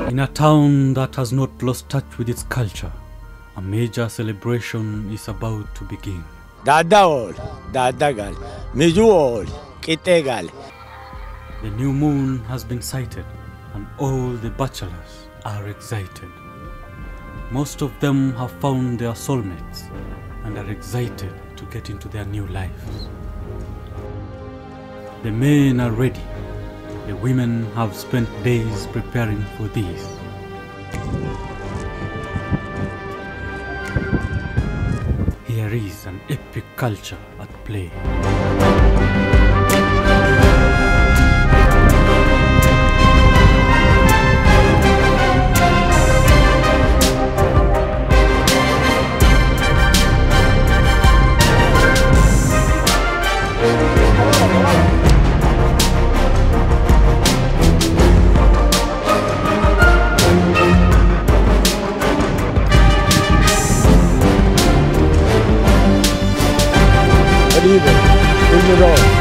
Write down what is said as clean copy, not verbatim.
In a town that has not lost touch with its culture, a major celebration is about to begin. Dadaol, Dadagal, Mijuol, Kitegal. The new moon has been sighted and all the bachelors are excited. Most of them have found their soulmates and are excited to get into their new lives. The men are ready. The women have spent days preparing for this. Here is an epic culture at play. Bring it on.